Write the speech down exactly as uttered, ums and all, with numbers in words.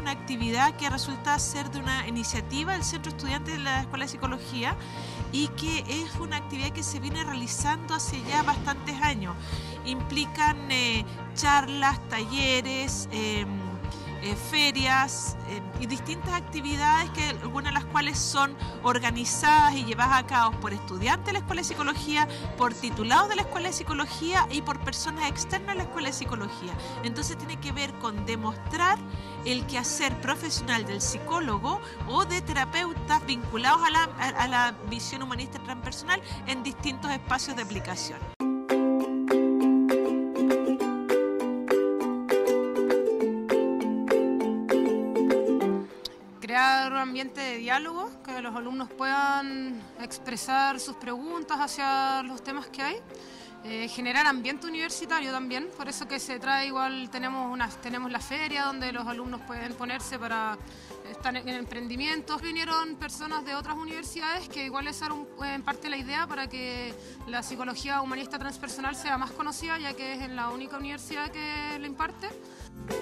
una actividad que resulta ser de una iniciativa del Centro Estudiantes de la Escuela de Psicología y que es una actividad que se viene realizando hace ya bastantes años. Implican eh, charlas, talleres, eh, eh, ferias eh, y distintas actividades, que algunas de las cuales son organizadas y llevadas a cabo por estudiantes de la Escuela de Psicología, por titulados de la Escuela de Psicología y por personas externas a la Escuela de Psicología. Entonces tiene que ver con demostrar el quehacer profesional del psicólogo o de terapeutas vinculados a la, a, a la visión humanista transpersonal en distintos espacios de aplicación. Crear un ambiente de diálogo, que los alumnos puedan expresar sus preguntas hacia los temas que hay. Eh, generar ambiente universitario también, por eso que se trae igual, tenemos, una, tenemos la feria donde los alumnos pueden ponerse para estar en, en emprendimientos. Vinieron personas de otras universidades que igual esa era un, en parte la idea para que la psicología humanista transpersonal sea más conocida, ya que es en la única universidad que la imparte.